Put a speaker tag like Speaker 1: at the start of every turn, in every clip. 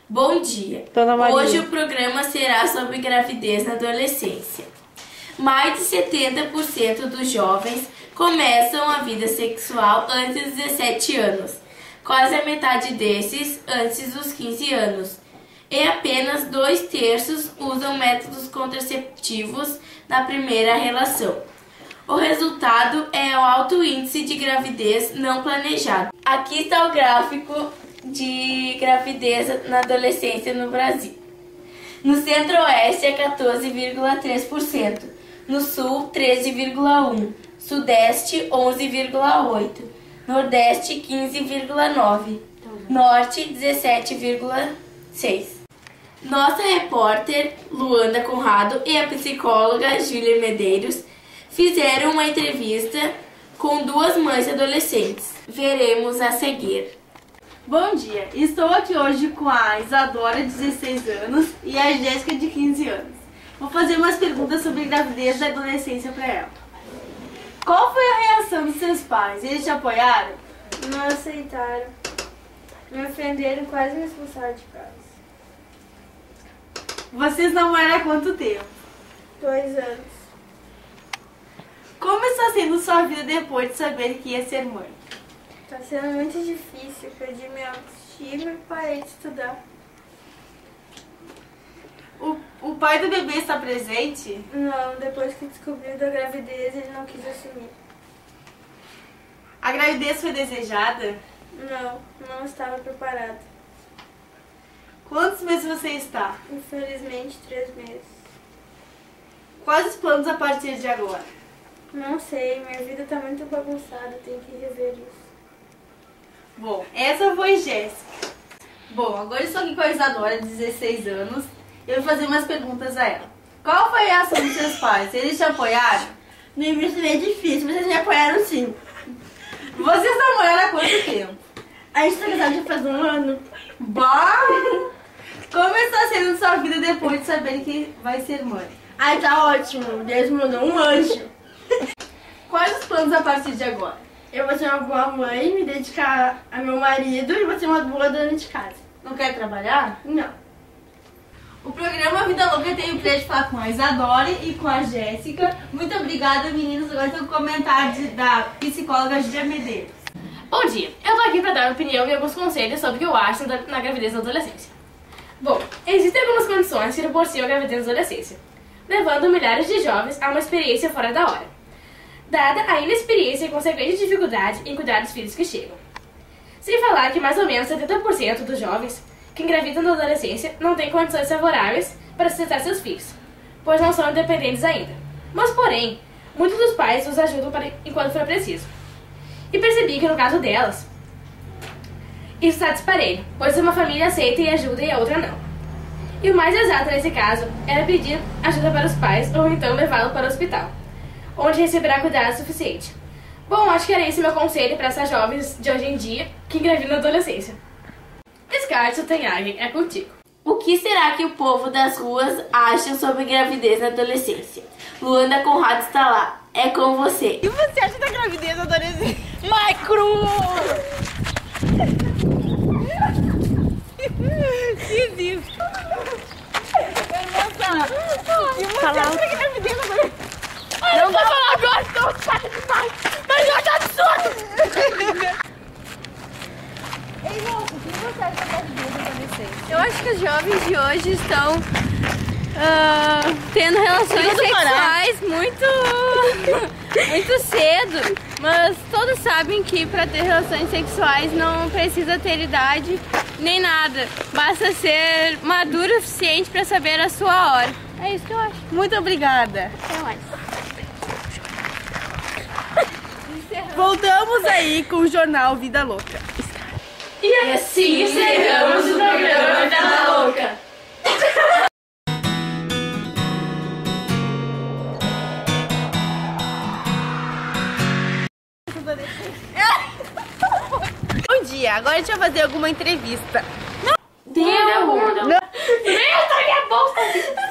Speaker 1: Bom dia!
Speaker 2: Dona Maria.
Speaker 1: Hoje o programa será sobre gravidez na adolescência. Mais de 70% dos jovens começam a vida sexual antes dos 17 anos, quase a metade desses antes dos 15 anos, e apenas 2/3 usam métodos contraceptivos na primeira relação. O resultado é o alto índice de gravidez não planejada. Aqui está o gráfico de gravidez na adolescência no Brasil. No Centro-Oeste é 14,3%, no Sul 13,1%, Sudeste 11,8%, Nordeste 15,9%, Norte 17,6%. Nossa repórter Luanda Conrado e a psicóloga Júlia Medeiros fizeram uma entrevista com duas mães adolescentes. Veremos a seguir.
Speaker 2: Bom dia, estou aqui hoje com a Isadora, de 16 anos, e a Jéssica, de 15 anos. Vou fazer umas perguntas sobre gravidez da adolescência para ela. Qual foi a reação dos seus pais? Eles te apoiaram?
Speaker 3: Não aceitaram. Me ofenderam, quase me expulsaram de casa.
Speaker 2: Vocês namoraram há quanto tempo?
Speaker 3: 2 anos.
Speaker 2: Como está sendo sua vida depois de saber que ia ser mãe?
Speaker 3: Tá sendo muito difícil. Perdi minha autoestima e parei de estudar.
Speaker 2: O pai do bebê está presente?
Speaker 3: Não, depois que descobriu da gravidez, ele não quis assumir.
Speaker 2: A gravidez foi desejada?
Speaker 3: Não estava preparada.
Speaker 2: Quantos meses você está?
Speaker 3: Infelizmente, 3 meses.
Speaker 2: Quais os planos a partir de agora?
Speaker 3: Não sei, minha vida tá muito bagunçada, tenho que rever isso.
Speaker 2: Bom, essa foi Jéssica. Bom, agora eu estou aqui com a Isadora, de 16 anos. Eu vou fazer umas perguntas a ela. Qual foi a reação dos seus pais? Eles te apoiaram?
Speaker 3: No início é difícil, mas eles me apoiaram sim.
Speaker 2: Vocês namoraram há quanto tempo?
Speaker 3: A gente tá casado já faz 1 ano.
Speaker 2: Bah! Como está sendo sua vida depois de saber que vai ser mãe?
Speaker 3: Ai, tá ótimo. Deus me mandou um anjo.
Speaker 2: Quais os planos a partir de agora?
Speaker 3: Eu vou ser uma boa mãe, me dedicar a meu marido e vou ser uma boa dona de casa.
Speaker 2: Não quer trabalhar?
Speaker 3: Não.
Speaker 2: O programa Vida Louca tem o prazer de falar com a Isadora e com a Jéssica. Muito obrigada, meninas. Agora tem um comentário da psicóloga Júlia Medeiros.
Speaker 4: Bom dia, eu tô aqui pra dar minha opinião e alguns conselhos sobre o que eu acho na gravidez na adolescência. Bom, existem algumas condições que propiciam a gravidez na adolescência, levando milhares de jovens a uma experiência fora da hora, dada a inexperiência e consequente dificuldade em cuidar dos filhos que chegam. Sem falar que mais ou menos 70% dos jovens que engravidam na adolescência não têm condições favoráveis para sustentar seus filhos, pois não são independentes ainda. Mas, porém, muitos dos pais os ajudam enquanto for preciso. E percebi que no caso delas, isso está disparelho, pois uma família aceita e ajuda e a outra não. E o mais exato nesse caso era pedir ajuda para os pais ou então levá-lo para o hospital, onde receberá cuidado suficiente. Bom, acho que era esse meu conselho para essas jovens de hoje em dia que engravidam na adolescência. Scarlett Tenhagen, é contigo.
Speaker 1: O que será que o povo das ruas acha sobre gravidez na adolescência? Luanda Conrado está lá. É com você.
Speaker 2: E você acha da gravidez na adolescência?
Speaker 4: Micro!
Speaker 2: Que
Speaker 4: Fala alto. Não vou falar agora, estou chata demais. Mas eu acho absurdo.
Speaker 2: Ei, moço, o que você acha da gravidez na adolescência?
Speaker 3: Eu acho que os jovens de hoje estão tendo relações sexuais muito cedo. Mas todos sabem que para ter relações sexuais não precisa ter idade nem nada. Basta ser maduro o suficiente para saber a sua hora. É isso que eu acho.
Speaker 2: Muito obrigada.
Speaker 3: Até mais.
Speaker 2: Voltamos aí com o jornal Vida Louca.
Speaker 1: E assim encerramos o programa Vida Louca.
Speaker 2: Bom dia, agora a gente vai fazer alguma entrevista.
Speaker 1: Deu a bunda.
Speaker 4: Minha bolsa!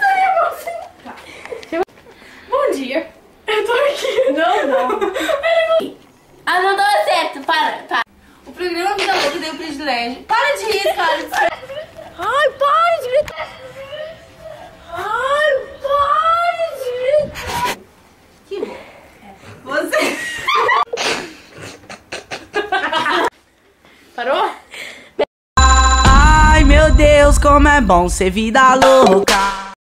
Speaker 4: Bom dia, eu tô aqui.
Speaker 1: Não. Ah, não deu certo. Para.
Speaker 2: O programa Vida Louca tem o privilégio. Para de rir, cara. Ai,
Speaker 4: Parou?
Speaker 5: Ai, meu Deus, como é bom ser vida louca.